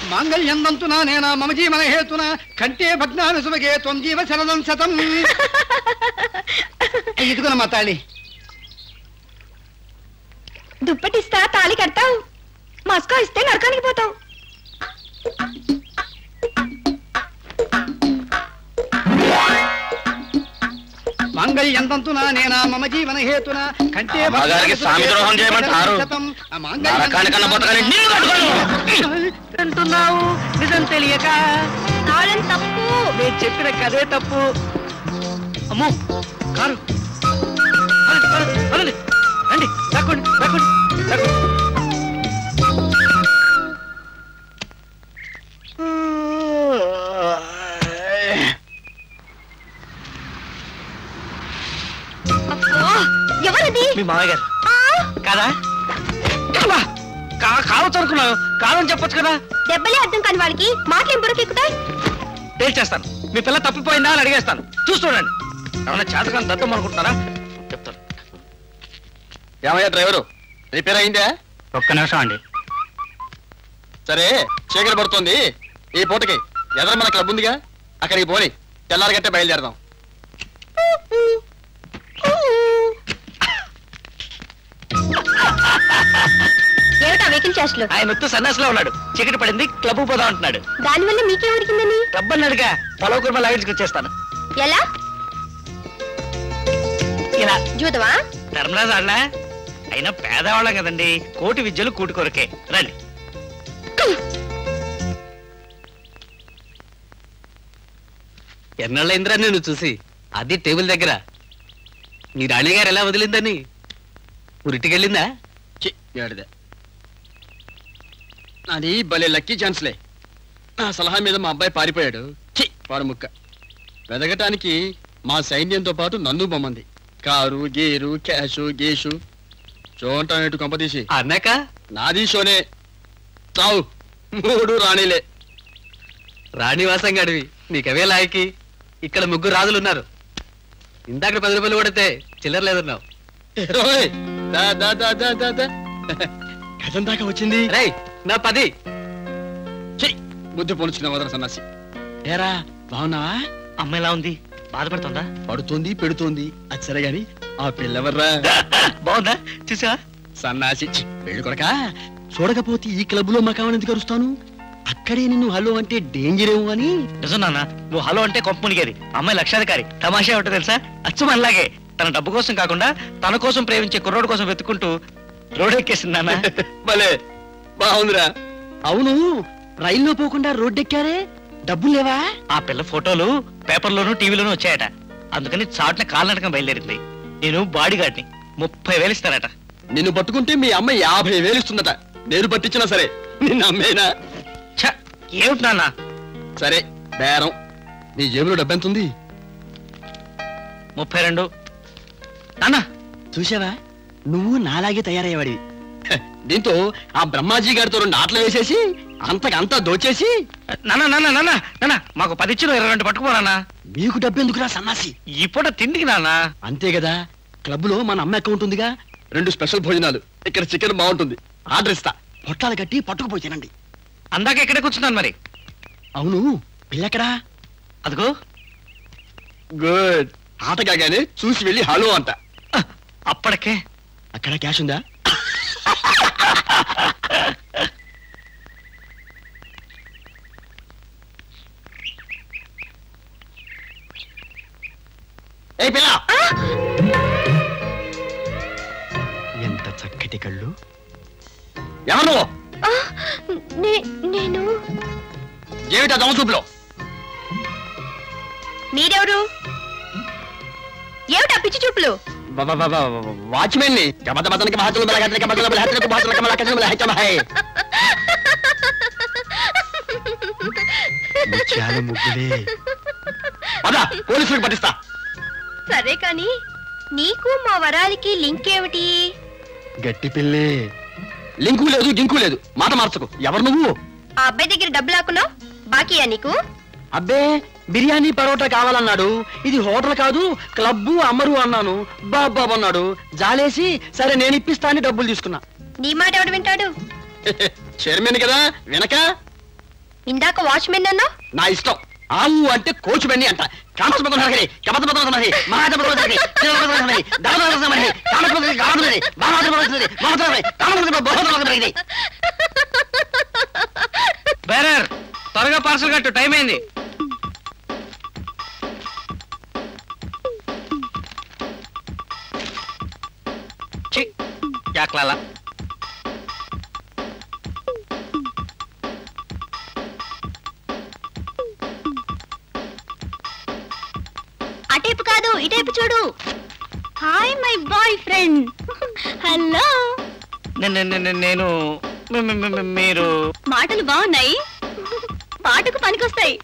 మాంగళ్యందంతునా నేనా మమ జీవన హేతున కంటే భగ్నాన సుభగే త్వం జీవ శరదం శతం. ఇదిగోనమ్మా తాళి. దుప్పటిస్తా తాళి కడతావు, మస్కో ఇస్తే నరకానికి పోతావు. మాంగళ్యంతంతునా నేనా మమ జీవన హేతున కంటే సామిద్రోహం చేయమంటారు. అంటున్నావు నిజం తెలియక. తాళం తప్పు. నేను చెప్పిన కదే తప్పు. అమ్మో కారు రండి తక్కండి ఎవరది? మీ మామయ్య గారు కదా? కావచ్చు అనుకున్నావు, కాదని చెప్పొచ్చు కదా. దెబ్బలే అర్థం కాని వాళ్ళకి మాటలు బుర్రకెక్కుతాయి. తేల్చేస్తాను. మీ పిల్ల తప్పిపోయిందా అని అడిగేస్తాను. చూస్తుండండి. ఏమన్నా చేతకాన్ని దద్దం అనుకుంటున్నారా? చెప్తాను. ఏమయ్యా డ్రైవరు, రిపేర్ అయిందా? ఒక్క నిమిషం అండి. సరే, చీకటి పడుతుంది. ఈ పూటకి ఎదర మన క్లబ్ ఉందిగా, అక్కడికి పోని తెల్లారగట్టే బయలుదేరదాం. ఏమిటా వెకిల్ చేష్టలు? ఆయన వస్తూ సన్యాసిలో ఉన్నాడు. చీకటి పడింది, క్లబ్ పోదాం అంటున్నాడు. దానివల్ల మీకేం ఉడికిందని? క్లబ్ అన్నాడుగా, పొలవ కుర్మ లాగించుకొచ్చేస్తాను. ఎలా? ఇలా జూదవా? ధర్మరాజు అన్నా, అయినా పేదవాళ్ళం కదండి. కోటి విద్యలు కూటి కొరకే. రండి. ఎన్నాళ్ళైందిరా నేను చూసి. అది టేబుల్ దగ్గర మీ రాణిగారు ఎలా వదిలిందని ఉరిటికెళ్ళిందా? నాది భలే లక్కీ ఛాన్స్లే. నా సలహా మీద మా అబ్బాయి పారిపోయాడు. వాడు ముక్క వెదగటానికి మా సైన్యంతో పాటు నన్ను బొమ్మంది. కారు గేరు క్యాషు గేషు షో అంటానేటు కొంపతీసి అన్నాక నాది షోనే. చావు 3 రాణిలే. రాణివాసం గడివి నీకవే లాయకి. ఇక్కడ 3 రాజులున్నారు. ఇందాక 10 రూపాయలు కొడితే చిల్లర లేదన్నావు. గజం దాకా వచ్చింది. రై నా 10. బుద్ధి పొలుచుకున్న వదల సన్నాసి. ఏరా బాగున్నావా? అమ్మ ఎలా ఉంది? బాధపడుతుందా? పడుతోంది పెడుతోంది. అది సరే గాని ఆ పిల్లవర్రా బాగుందా? చూసా సన్నాసి. పెళ్లి కొడక చూడకపోతే ఈ క్లబ్ లో మకావని ఎందుకు అరుస్తాను? అక్కడే నిన్ను హలో అంటే డేంజర్ ఏమో అని. నిజం నాన్న, నువ్వు హలో అంటే కొంప మునిగేది. అమ్మాయి లక్షాధికారి. తమాషా ఉంటుంది తెలుసా? అచ్చు మనలాగే తన డబ్బు కోసం కాకుండా తన కోసం ప్రేమించే కుర్రోడు కోసం వెతుక్కుంటూ రోడ్ ఎక్కేసింది నాన్న. భలే బాగుందిరా. అవును, రైల్లో పోకుండా రోడ్డెక్కారే, డబ్బులు లేవా? ఆ పిల్ల ఫోటోలు పేపర్లోనూ టీవీలోనూ వచ్చాయట. అందుకని చాటున కాలినటకం బయలుదేరింది. నేను బాడీగార్డ్ని. 30,000 ఇస్తారట. నిన్ను పట్టుకుంటే మీ అమ్మ 50,000 ఇస్తుందట. నేను పట్టించినా సరే నిన్ను అమ్మేనా? ఏమిటి నాన్న? సరే బేరం. నీ జేబులో డబ్బెంతుంది? 32. నాన్న చూసావా, నువ్వు నాలాగే తయారయ్యేవాడివి. దీంతో ఆ బ్రహ్మాజీ గారితో 2 ఆటలు వేసేసి అంతకంతా దోచేసి. నాన్న నాన్న నాన్న నాన్న మాకు 10 ఇచ్చిన 22 పట్టుకుపోనా? మీకు డబ్బెందుకురా సన్నాసి? ఈ పూట తిండికి నాన్న. అంతే కదా, క్లబ్ లో మన అమ్మ అకౌంట్ ఉందిగా. 2 స్పెషల్ భోజనాలు. ఇక్కడ చికెన్ బాగుంటుంది. ఆర్డర్ ఇస్తా. పొట్టాలు కట్టి పట్టుకుపోయి తినండి. అందాక ఎక్కడే కూర్చున్నాను మరి. అవును, పిల్లెక్కడా? అదిగో. గుడ్. ఆట కాగానే చూసి వెళ్ళి హలో అంట. అప్పటికే అక్కడ క్యాష్ ఉందా? ఏ పిల్ల, ఎంత చక్కటి కళ్ళు. ఎవరు? నేను. ఏమిటా దొంగ చూపులో? మీరెవరు? ఏమిటా పిచ్చి చూపులు? వాచ్మెన్ ని. పోలీసులకు పట్టిస్తా. సరే కాని నీకు మా వరాలకి లింక్ ఏమిటి? గట్టి పిల్లే. లింకు లేదు గింకు లేదు. మాట మార్చకు. ఎవరు నువ్వు? ఆ అబ్బాయి దగ్గర డబ్బు లాక్కున్నావు, బాకీయా నీకు? అబ్బే, బిర్యానీ పరోటా కావాలన్నాడు. ఇది హోటల్ కాదు క్లబ్బు అమ్మరు అన్నాను. బాబు అన్నాడు. జాలేసి సరే నేను ఇప్పిస్తా అని డబ్బులు తీసుకున్నా. నీ మాట ఎవడు వింటాడు? చైర్మన్ కదా వినక. ఇందాక వాచ్మెన్ అన్నా నా ఇష్టం. ఆవు అంటే కోచు బండి అంట. బేరర్ త్వరగా పార్సల్ కట్టు, టైం అయింది. యాక్లాలా అటేపు కాదు ఇటేపు చూడు. Hi my boyfriend. Hello. నేను మీరు మాటలు బాగున్నాయి, పాటకు పనికొస్తాయి.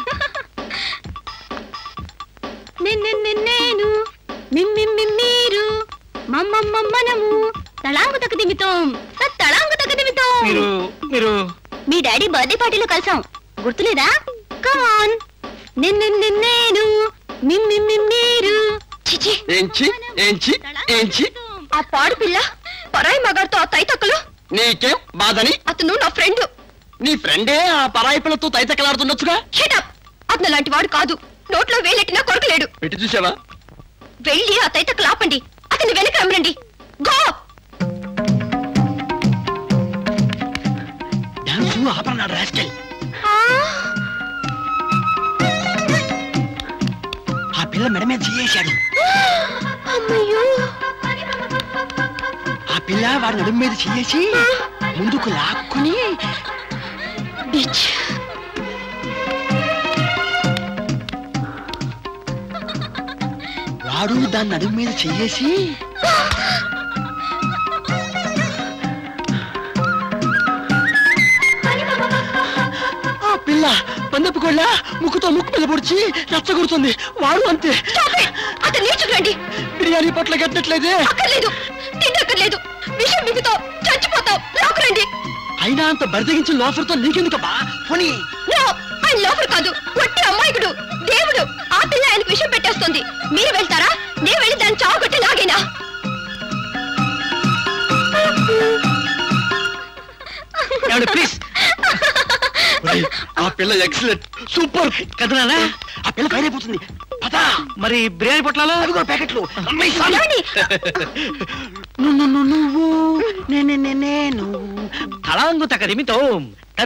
నేను మీరు మనము తళాంగు తక్క దిమితోం మీరు మీ డాడీ బర్త్డే పార్టీలో కలిసాం, గుర్తులేదా? Come on. నేను మీరు ఆ పాడు పిల్ల పరాయి మగాడితో ఆ తైతక్కలు. నీకేం బాధని? అతను నా ఫ్రెండ్. నీ ఫ్రెండే ఆ పరాయి పిల్లతో తైతక్కలాడుతుండొచ్చుగా. అతను లాంటి వాడు కాదు, నోట్లో వేలెట్టినా కొరకలేడు. పెట్టి చూసావా? వెళ్ళి ఆ తైతక్కలు ఆపండి, అతన్ని వెనక రమ్మనండి. గో. ఆపన్నాడు రాస్కెల్. ఆ పిల్ల మెడ మీద చేసాడు. అమ్మయ్యో. ఆ పిల్ల వాడి నడుము మీద చేసి ముందుకు లాక్కుని వాడు దాని నడుము మీద చెయ్యేసి ఆ పిల్ల పందపు కోళ్ళ ముక్కుతో ముక్కు మీద పొడిచి రెచ్చగొడుతుంది. వాడు అంతే. అతను నేర్చుకురండి. బిర్యానీ పొట్ల కట్టినట్లయితే అక్కర్లేదు, తిండక్కర్లేదు, విషయం మిగుతో చచ్చిపోతావు. లోకరండి. అయినా అంత బరిదగించిన లోఫర్తో నీకెందుకబ్బా? పోనీ. ఆయన లోఫర్ కాదు, కొట్టి అమ్మాయికుడు, దేవుడు. ఆ పిల్ల ఆయనకు విషయం పెట్టేస్తుంది. మీరు వెళ్తారా? నేను వెళ్ళి దాన్ని చావగొట్టి లాగేనా? ప్లీజ్. ఆ పిల్ల ఎక్సలెంట్, సూపర్ కదనా? ఆ పిల్ల ఫైర్ అయిపోతుంది. పదా. మరి బిర్యానీ పొట్లాలు అదిగో ప్యాకెట్లు. నువ్వు నేను తళాంగు తకదిమితోం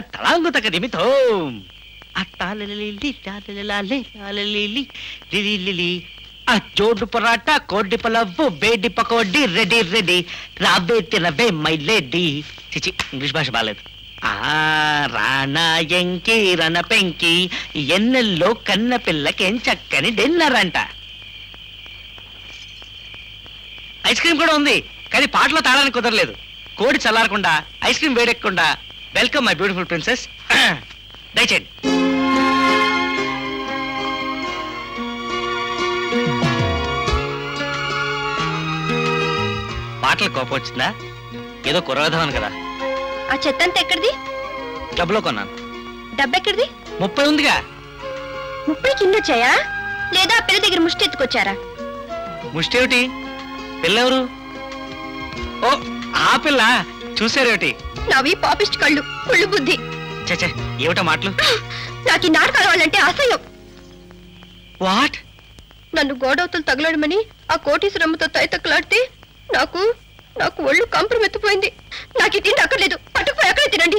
ఆ జోడు పరాటా కోడి పలవ్వు వేడి పకోడి రెడీ రెడీ రావే తినవే మై లేడీ. చిచి ఇంగ్లీష్ భాష బాలేదు. రాణా ఎంకి రణ పెంకి ఎన్నెల్లో కన్న పిల్లకేం చక్కని డిన్నర్ అంట. ఐస్ క్రీమ్ కూడా ఉంది, కానీ పాటలో తాడానికి కుదరలేదు. కోడి చల్లారకుండా ఐస్ క్రీమ్ వేడెక్కకుండా. Welcome my beautiful princess. దయచేయండి. పాటలు కోపం వచ్చిందా? ఏదో కురవదామని కదా. ఆ చెత్తంతా ఎక్కడిది? డబ్బులో కొన్నాను. డబ్బెక్కడిది? 30 ఉందిగా. 30 కింద వచ్చాయా? లేదా పిల్ల దగ్గర ముష్టి ఎత్తుకొచ్చారా? ముష్టి ఏమిటి? పిల్లెవరు? ఓ ఆ పిల్ల. చూసారేమిటి? నవి పాపిస్ట్ కళ్ళు, కుళ్ళు బుద్ధి. చచ్చే ఏమిటా మాటలు? నాకు ఈ నాటకాల వాళ్ళంటే అసహ్యం. వాట్? నన్ను గోడవతలు తగలడమని ఆ కోటీశ్వరమ్మతో తైతక్కలాడితే నాకు ఒళ్ళు కంపరమెత్తిపోయింది. నాకు తిండి అక్కర్లేదు, పట్టుకుపోయి అక్కడే తినండి.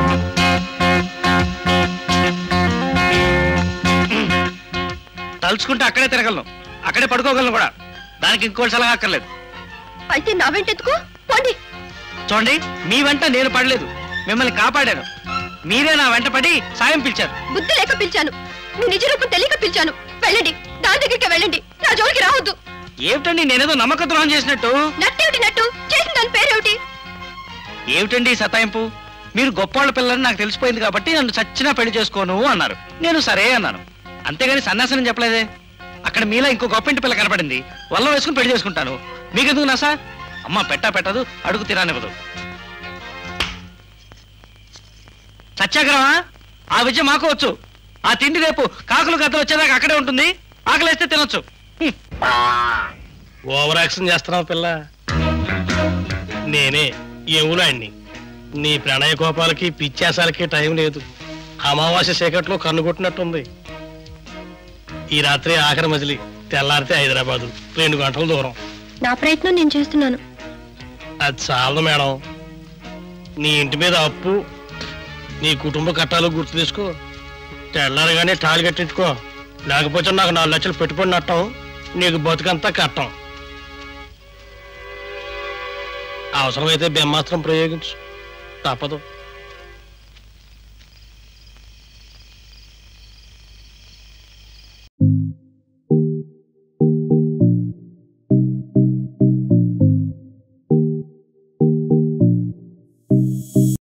తలుచుకుంటే అక్కడే తిరగలను, అక్కడే పడుకోగలను కూడా. దానికి ఇంకోటి సలహా అక్కర్లేదు. అయితే నా వెంట ఎత్తుకో పోండి. చూడండి, మీ వెంట నేను పడలేదు, మిమ్మల్ని కాపాడాను. మీరే నా వెంట పడి సాయం పిలిచారు. బుద్ధి లేక పిలిచాను, మీ నిజ రూపం తెలియక పిలిచాను. వెళ్ళండి, దాని దగ్గరికి వెళ్ళండి, నా జోలికి రావద్దు. ఏమిటండి నేనేదో నమ్మక ద్రోహం చేసినట్టు? నట్టేమిటి నట్టు? చేసిన దాని పేరేమిటి? ఏమిటండి సతాయింపు? మీరు గొప్పవాళ్ళ పిల్లని నాకు తెలిసిపోయింది కాబట్టి నన్ను చచ్చినా పెళ్లి చేసుకోను అన్నారు. నేను సరే అన్నాను, అంతేగాని సన్యాసనం చెప్పలేదే. అక్కడ మీలా ఇంకో గొప్పింటి పిల్ల కనపడింది, వల్ల వేసుకుని పెళ్లి చేసుకుంటాను. మీకెందుకు నా సార్? అమ్మ పెట్టదు, అడుగు తిరానివ్వదు. సత్యాగ్రహమా? ఆ విద్య మాకు వచ్చు. ఆ తిండి రేపు కాకులు గద్దలు వచ్చేదాకా అక్కడే ఉంటుంది. ఆకలేస్తే తినొచ్చు. ఓవర్ యాక్షన్ చేస్తున్నావు పిల్ల. నేనే ఎవులాండి. నీ ప్రణయ కోపాలకి పిచ్చాసాలకి టైం లేదు. అమావాస్య చీకట్లో కన్ను కొట్టినట్టుంది. ఈ రాత్రి ఆఖరి మజిలీ, తెల్లారితే హైదరాబాదు, 2 గంటల దూరం. నా ప్రయత్నం నేను చేస్తున్నాను. అది చాలదు మేడం. నీ ఇంటి మీద అప్పు, నీ కుటుంబ కట్టాలు గుర్తు తీసుకో. తెల్లారిగానే తాళి కట్టించుకో, లేకపోతే నాకు 4 లక్షలు పెట్టుబడి నట్టం, నీకు బతుకంతా కట్టం. అవసరమైతే బ్రహ్మాస్త్రం ప్రయోగించు, తప్పదు.